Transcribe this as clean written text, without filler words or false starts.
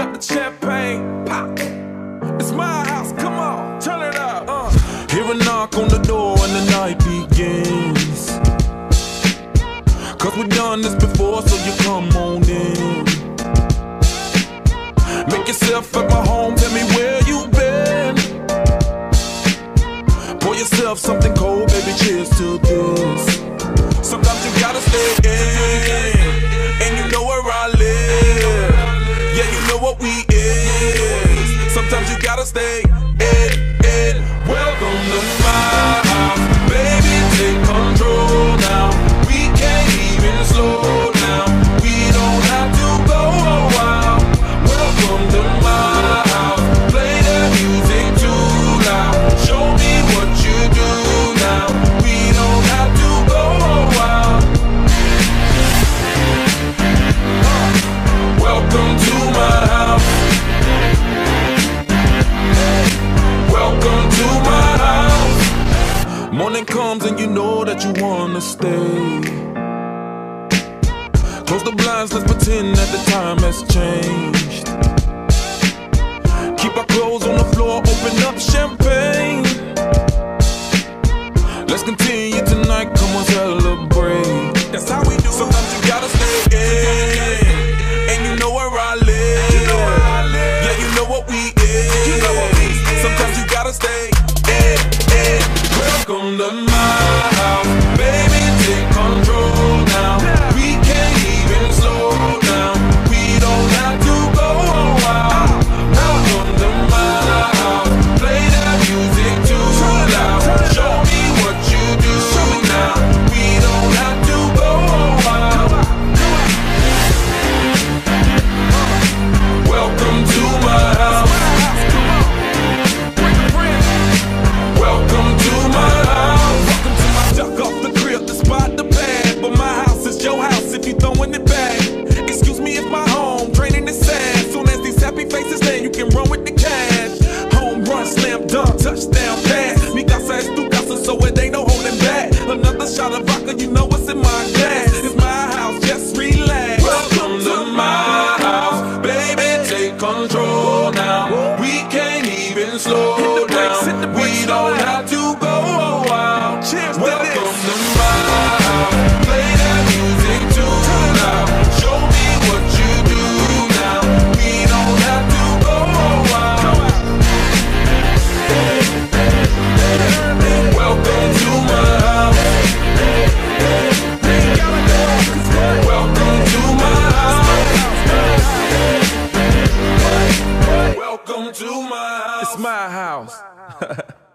out the champagne, pop. It's my house, come on, turn it up. Hear a knock on the door and the night begins. Cause we done this before, so you come on in. Make yourself at my home, tell me where you been. Pour yourself something cold, baby, cheers to this. Sometimes you gotta stay in, and you know where I live. Yeah, you know what we is. Sometimes you gotta stay in. Welcome to my house, baby, take control now. We can't even slow down. We don't have to go a while. Welcome to my house, play the music too loud. Show me what you do now. We don't have to go a while. Welcome to my house. Welcome to my house. Morning comes and you know that you wanna stay. Close the blinds, let's pretend that the time has changed. Keep our clothes on the floor, open up champagne. Let's continue tonight, come on, celebrate. That's how we do. Sometimes you gotta stay in, and you know where I live. Yeah, you know what we is. Sometimes you gotta stay in. Welcome to my house, baby, take control now. We can't even slow down. We don't have to go a while. Welcome to my house, play that music too loud. Show me what you do now. We don't have to go a while. Welcome to my house. Welcome to my house. Duck off the crib to spot the bag, but my house is your house if you throwing it back. Excuse me if my home draining is sad. Soon as these happy faces land, you can run with the cash. Home run, slam dunk, touchdown pass. Mi casa es tu casa, so it ain't no holding back. Another shot of vodka, you know what's in my glass. It's my house, just relax. Welcome to my house, baby, take control now. We can't even slow down. We don't have to go a while. Welcome to my house, play that music too loud. Show me what you do now. We don't have to go a while. Welcome to my house. Welcome to my house. Welcome to my house. It's my house.